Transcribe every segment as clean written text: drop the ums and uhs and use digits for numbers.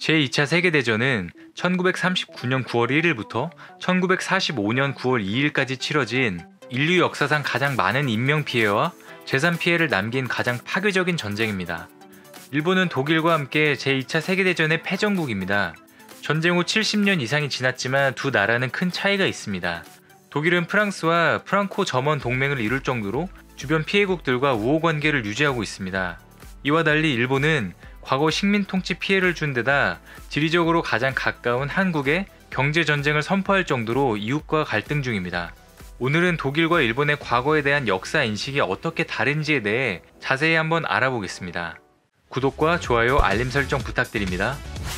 제2차 세계대전은 1939년 9월 1일부터 1945년 9월 2일까지 치러진 인류 역사상 가장 많은 인명피해와 재산 피해를 남긴 가장 파괴적인 전쟁입니다. 일본은 독일과 함께 제2차 세계대전의 패전국입니다. 전쟁 후 70년 이상이 지났지만 두 나라는 큰 차이가 있습니다. 독일은 프랑스와 프랑코 점원 동맹을 이룰 정도로 주변 피해국들과 우호 관계를 유지하고 있습니다. 이와 달리 일본은 과거 식민 통치 피해를 준 데다 지리적으로 가장 가까운 한국에 경제전쟁을 선포할 정도로 이웃과 갈등 중입니다. 오늘은 독일과 일본의 과거에 대한 역사 인식이 어떻게 다른지에 대해 자세히 한번 알아보겠습니다. 구독과 좋아요, 알림 설정 부탁드립니다.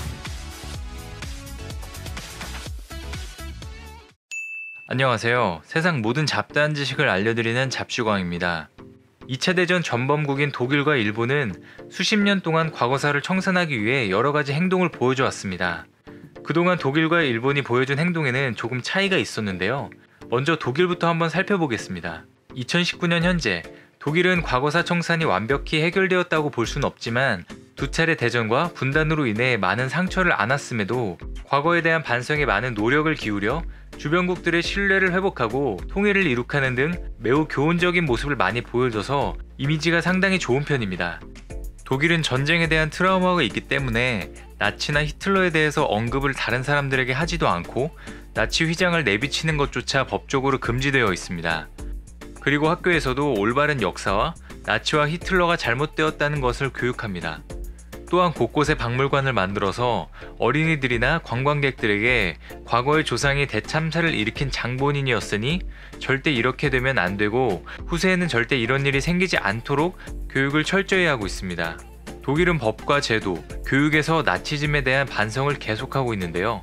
안녕하세요. 세상 모든 잡다한 지식을 알려드리는 잡슈광입니다. 2차 대전 전범국인 독일과 일본은 수십 년 동안 과거사를 청산하기 위해 여러가지 행동을 보여줘 왔습니다. 그동안 독일과 일본이 보여준 행동에는 조금 차이가 있었는데요. 먼저 독일부터 한번 살펴보겠습니다. 2019년 현재 독일은 과거사 청산이 완벽히 해결되었다고 볼 수는 없지만 두 차례 대전과 분단으로 인해 많은 상처를 안았음에도 과거에 대한 반성에 많은 노력을 기울여 주변국들의 신뢰를 회복하고 통일을 이룩하는 등 매우 교훈적인 모습을 많이 보여줘서 이미지가 상당히 좋은 편입니다. 독일은 전쟁에 대한 트라우마가 있기 때문에 나치나 히틀러에 대해서 언급을 다른 사람들에게 하지도 않고 나치 휘장을 내비치는 것조차 법적으로 금지되어 있습니다. 그리고 학교에서도 올바른 역사와 나치와 히틀러가 잘못되었다는 것을 교육합니다. 또한 곳곳에 박물관을 만들어서 어린이들이나 관광객들에게 과거의 조상이 대참사를 일으킨 장본인이었으니 절대 이렇게 되면 안 되고 후세에는 절대 이런 일이 생기지 않도록 교육을 철저히 하고 있습니다. 독일은 법과 제도, 교육에서 나치즘에 대한 반성을 계속하고 있는데요.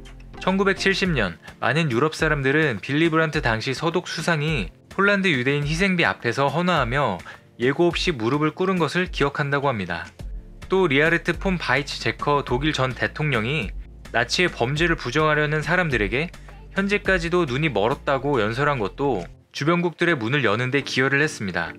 1970년 많은 유럽 사람들은 빌리 브란트 당시 서독 수상이 폴란드 유대인 희생비 앞에서 헌화하며 예고 없이 무릎을 꿇은 것을 기억한다고 합니다. 또 리하르트 폰 바이츠 제커 독일 전 대통령이 나치의 범죄를 부정하려는 사람들에게 현재까지도 눈이 멀었다고 연설한 것도 주변국들의 문을 여는 데 기여를 했습니다.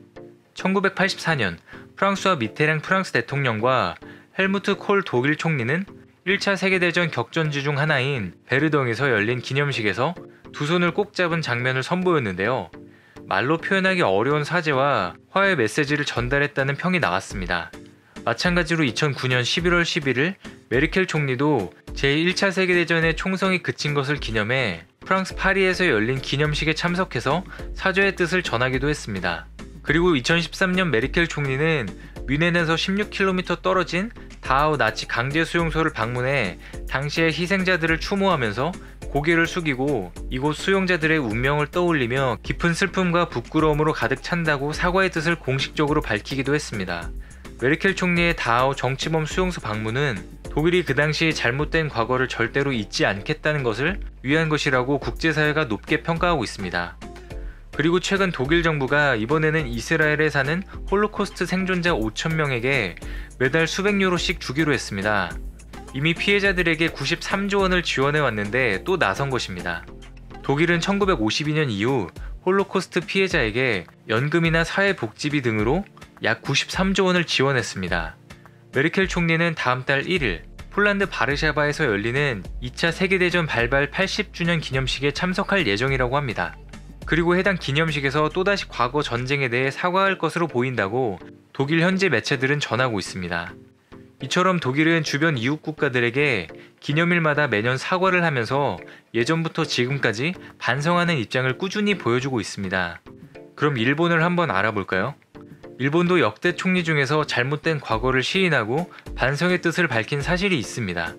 1984년 프랑스와 미테랑 프랑스 대통령과 헬무트 콜 독일 총리는 1차 세계대전 격전지 중 하나인 베르덩에서 열린 기념식에서 두 손을 꼭 잡은 장면을 선보였는데요. 말로 표현하기 어려운 사죄와 화해 메시지를 전달했다는 평이 나왔습니다. 마찬가지로 2009년 11월 11일 메르켈 총리도 제1차 세계대전의 총성이 그친 것을 기념해 프랑스 파리에서 열린 기념식에 참석해서 사죄의 뜻을 전하기도 했습니다. 그리고 2013년 메르켈 총리는 뮌헨에서 16km 떨어진 다하우 나치 강제 수용소를 방문해 당시의 희생자들을 추모하면서 고개를 숙이고 이곳 수용자들의 운명을 떠올리며 깊은 슬픔과 부끄러움으로 가득 찬다고 사과의 뜻을 공식적으로 밝히기도 했습니다. 메르켈 총리의 다하우 정치범 수용소 방문은 독일이 그 당시 잘못된 과거를 절대로 잊지 않겠다는 것을 위한 것이라고 국제사회가 높게 평가하고 있습니다. 그리고 최근 독일 정부가 이번에는 이스라엘에 사는 홀로코스트 생존자 5,000명에게 매달 수백 유로씩 주기로 했습니다. 이미 피해자들에게 93조 원을 지원해 왔는데 또 나선 것입니다. 독일은 1952년 이후 홀로코스트 피해자에게 연금이나 사회복지비 등으로 약 93조 원을 지원했습니다. 메르켈 총리는 다음 달 1일 폴란드 바르샤바에서 열리는 2차 세계대전 발발 80주년 기념식에 참석할 예정이라고 합니다. 그리고 해당 기념식에서 또다시 과거 전쟁에 대해 사과할 것으로 보인다고 독일 현지 매체들은 전하고 있습니다. 이처럼 독일은 주변 이웃 국가들에게 기념일마다 매년 사과를 하면서 예전부터 지금까지 반성하는 입장을 꾸준히 보여주고 있습니다. 그럼 일본을 한번 알아볼까요? 일본도 역대 총리 중에서 잘못된 과거를 시인하고 반성의 뜻을 밝힌 사실이 있습니다.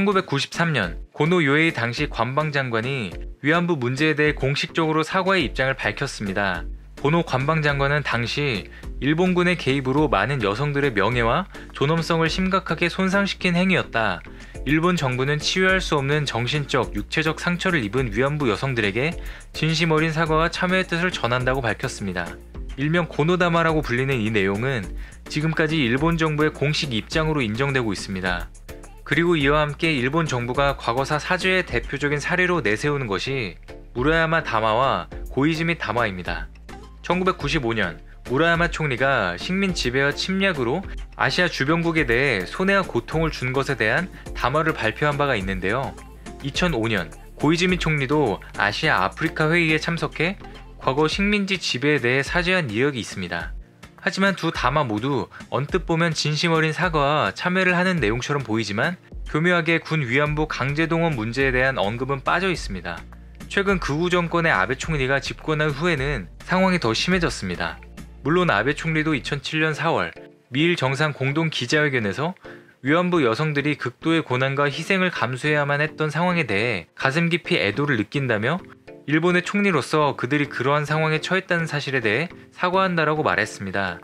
1993년 고노 요에이 당시 관방장관이 위안부 문제에 대해 공식적으로 사과의 입장을 밝혔습니다. 고노 관방장관은 당시 일본군의 개입으로 많은 여성들의 명예와 존엄성을 심각하게 손상시킨 행위였다. 일본 정부는 치유할 수 없는 정신적, 육체적 상처를 입은 위안부 여성들에게 진심 어린 사과와 참회의 뜻을 전한다고 밝혔습니다. 일명 고노다마라고 불리는 이 내용은 지금까지 일본 정부의 공식 입장으로 인정되고 있습니다. 그리고 이와 함께 일본 정부가 과거사 사죄의 대표적인 사례로 내세우는 것이 무라야마 다마와 고이즈미 다마입니다. 1995년 무라야마 총리가 식민 지배와 침략으로 아시아 주변국에 대해 손해와 고통을 준 것에 대한 담화를 발표한 바가 있는데요. 2005년 고이즈미 총리도 아시아 아프리카 회의에 참석해 과거 식민지 지배에 대해 사죄한 이력이 있습니다. 하지만 두 담화 모두 언뜻 보면 진심 어린 사과와 참회를 하는 내용처럼 보이지만 교묘하게 군 위안부 강제동원 문제에 대한 언급은 빠져 있습니다. 최근 극우 정권의 아베 총리가 집권한 후에는 상황이 더 심해졌습니다. 물론 아베 총리도 2007년 4월 미일 정상 공동 기자회견에서 위안부 여성들이 극도의 고난과 희생을 감수해야만 했던 상황에 대해 가슴 깊이 애도를 느낀다며 일본의 총리로서 그들이 그러한 상황에 처했다는 사실에 대해 사과한다라고 말했습니다.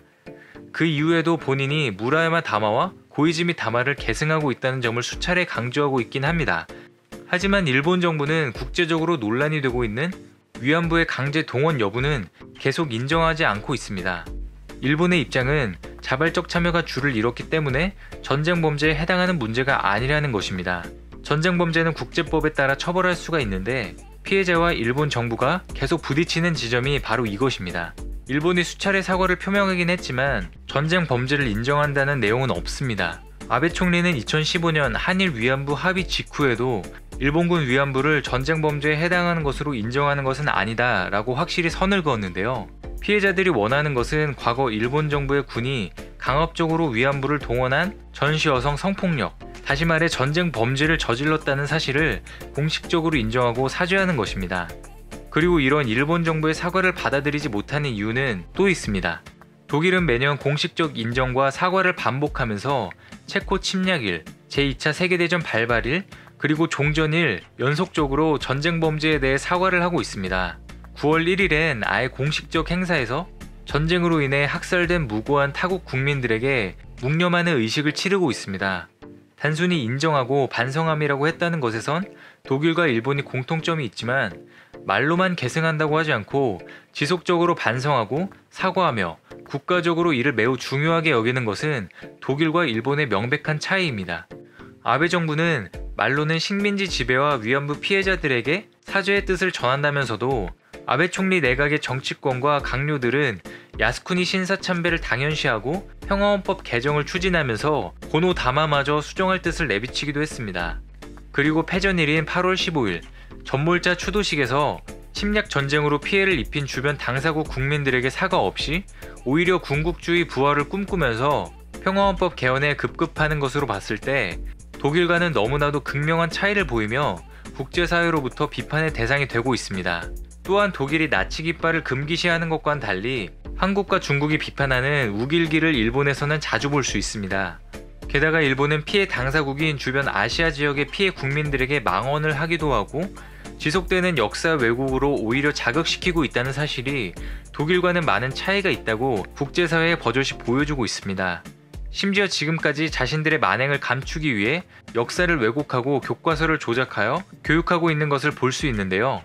그 이후에도 본인이 무라야마 담화와 고이즈미 담화를 계승하고 있다는 점을 수차례 강조하고 있긴 합니다. 하지만 일본 정부는 국제적으로 논란이 되고 있는 위안부의 강제 동원 여부는 계속 인정하지 않고 있습니다. 일본의 입장은 자발적 참여가 주를 이뤘기 때문에 전쟁 범죄에 해당하는 문제가 아니라는 것입니다. 전쟁 범죄는 국제법에 따라 처벌할 수가 있는데 피해자와 일본 정부가 계속 부딪히는 지점이 바로 이것입니다. 일본이 수차례 사과를 표명하긴 했지만 전쟁 범죄를 인정한다는 내용은 없습니다. 아베 총리는 2015년 한일 위안부 합의 직후에도 일본군 위안부를 전쟁 범죄에 해당하는 것으로 인정하는 것은 아니다 라고 확실히 선을 그었는데요. 피해자들이 원하는 것은 과거 일본 정부의 군이 강압적으로 위안부를 동원한 전시 여성 성폭력, 다시 말해 전쟁 범죄를 저질렀다는 사실을 공식적으로 인정하고 사죄하는 것입니다. 그리고 이런 일본 정부의 사과를 받아들이지 못하는 이유는 또 있습니다. 독일은 매년 공식적 인정과 사과를 반복하면서 체코 침략일, 제2차 세계대전 발발일, 그리고 종전일 연속적으로 전쟁 범죄에 대해 사과를 하고 있습니다. 9월 1일엔 아예 공식적 행사에서 전쟁으로 인해 학살된 무고한 타국 국민들에게 묵념하는 의식을 치르고 있습니다. 단순히 인정하고 반성함이라고 했다는 것에선 독일과 일본이 공통점이 있지만 말로만 계승한다고 하지 않고 지속적으로 반성하고 사과하며 국가적으로 이를 매우 중요하게 여기는 것은 독일과 일본의 명백한 차이입니다. 아베 정부는 말로는 식민지 지배와 위안부 피해자들에게 사죄의 뜻을 전한다면서도 아베 총리 내각의 정치권과 강요들은 야스쿠니 신사참배를 당연시하고 평화헌법 개정을 추진하면서 고노 담화마저 수정할 뜻을 내비치기도 했습니다. 그리고 패전일인 8월 15일 전몰자 추도식에서 침략 전쟁으로 피해를 입힌 주변 당사국 국민들에게 사과 없이 오히려 군국주의 부활을 꿈꾸면서 평화헌법 개헌에 급급하는 것으로 봤을 때 독일과는 너무나도 극명한 차이를 보이며 국제사회로부터 비판의 대상이 되고 있습니다. 또한 독일이 나치 깃발을 금기시하는 것과는 달리 한국과 중국이 비판하는 우길기를 일본에서는 자주 볼 수 있습니다. 게다가 일본은 피해 당사국인 주변 아시아 지역의 피해 국민들에게 망언을 하기도 하고 지속되는 역사 왜곡으로 오히려 자극시키고 있다는 사실이 독일과는 많은 차이가 있다고 국제사회에 버젓이 보여주고 있습니다. 심지어 지금까지 자신들의 만행을 감추기 위해 역사를 왜곡하고 교과서를 조작하여 교육하고 있는 것을 볼 수 있는데요.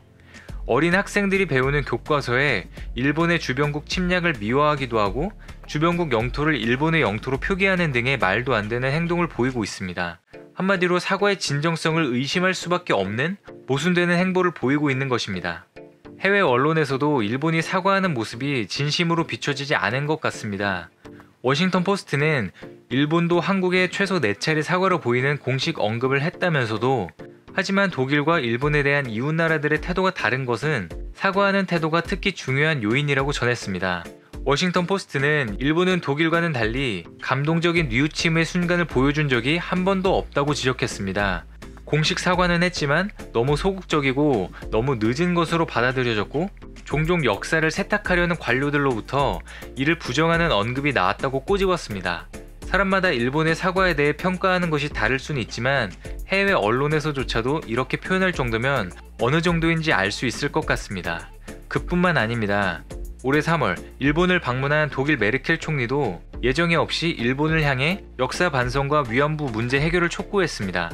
어린 학생들이 배우는 교과서에 일본의 주변국 침략을 미화하기도 하고 주변국 영토를 일본의 영토로 표기하는 등의 말도 안 되는 행동을 보이고 있습니다. 한마디로 사과의 진정성을 의심할 수밖에 없는 모순되는 행보를 보이고 있는 것입니다. 해외 언론에서도 일본이 사과하는 모습이 진심으로 비춰지지 않은 것 같습니다. 워싱턴 포스트는 일본도 한국에 최소 4차례 사과로 보이는 공식 언급을 했다면서도 하지만 독일과 일본에 대한 이웃나라들의 태도가 다른 것은 사과하는 태도가 특히 중요한 요인이라고 전했습니다. 워싱턴 포스트는 일본은 독일과는 달리 감동적인 뉘우침의 순간을 보여준 적이 한 번도 없다고 지적했습니다. 공식 사과는 했지만 너무 소극적이고 너무 늦은 것으로 받아들여졌고 종종 역사를 세탁하려는 관료들로부터 이를 부정하는 언급이 나왔다고 꼬집었습니다. 사람마다 일본의 사과에 대해 평가하는 것이 다를 수는 있지만 해외 언론에서조차도 이렇게 표현할 정도면 어느 정도인지 알 수 있을 것 같습니다. 그뿐만 아닙니다. 올해 3월 일본을 방문한 독일 메르켈 총리도 예정에 없이 일본을 향해 역사 반성과 위안부 문제 해결을 촉구했습니다.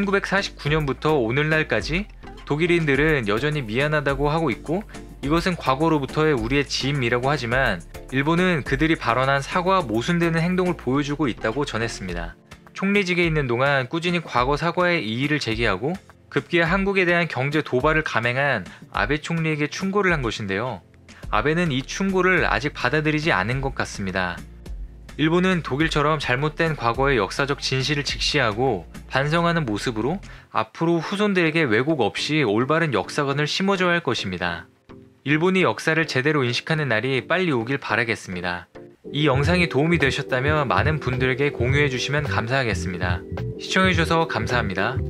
1949년부터 오늘날까지 독일인들은 여전히 미안하다고 하고 있고 이것은 과거로부터의 우리의 짐이라고 하지만 일본은 그들이 발언한 사과와 모순되는 행동을 보여주고 있다고 전했습니다. 총리직에 있는 동안 꾸준히 과거 사과의 이의를 제기하고 급기야 한국에 대한 경제 도발을 감행한 아베 총리에게 충고를 한 것인데요. 아베는 이 충고를 아직 받아들이지 않은 것 같습니다. 일본은 독일처럼 잘못된 과거의 역사적 진실을 직시하고 반성하는 모습으로 앞으로 후손들에게 왜곡 없이 올바른 역사관을 심어줘야 할 것입니다. 일본이 역사를 제대로 인식하는 날이 빨리 오길 바라겠습니다. 이 영상이 도움이 되셨다면 많은 분들에게 공유해 주시면 감사하겠습니다. 시청해 주셔서 감사합니다.